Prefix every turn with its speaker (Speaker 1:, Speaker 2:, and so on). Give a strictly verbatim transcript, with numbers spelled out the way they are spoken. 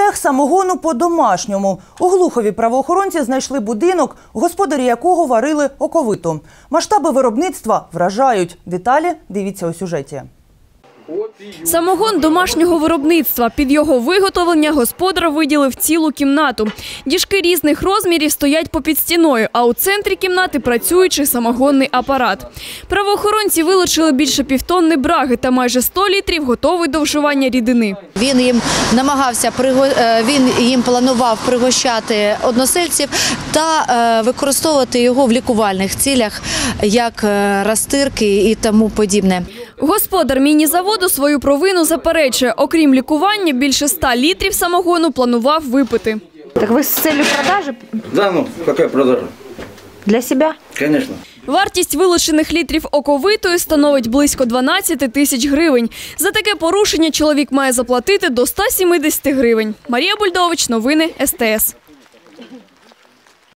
Speaker 1: Цех самогону по-домашньому. У Глухові правоохоронці знайшли будинок, господарі якого варили оковиту. Масштаби виробництва вражають. Деталі дивіться у сюжеті.
Speaker 2: Самогон домашнього виробництва. Під його виготовлення господар виділив цілу кімнату. Діжки різних розмірів стоять попід стіною, а у центрі кімнати працюючий самогонний апарат. Правоохоронці вилучили більше півтонни браги та майже сто літрів готової до вживання рідини.
Speaker 3: Він їм намагався, він їм планував пригощати односельців та використовувати його в лікувальних цілях, як розтирки і тому подібне.
Speaker 2: Господар міні-заводу свою провину заперечує. Окрім лікування, більше ста літрів самогону планував випити.
Speaker 4: Так ви з целью продажі?
Speaker 5: Да, ну, яка продажа?
Speaker 4: Для себе?
Speaker 5: Конечно.
Speaker 2: Вартість вилучених літрів оковитої становить близько дванадцяти тисяч гривень. За таке порушення чоловік має заплатити до ста сімдесяти гривень. Марія Бульдович, новини ес те ес.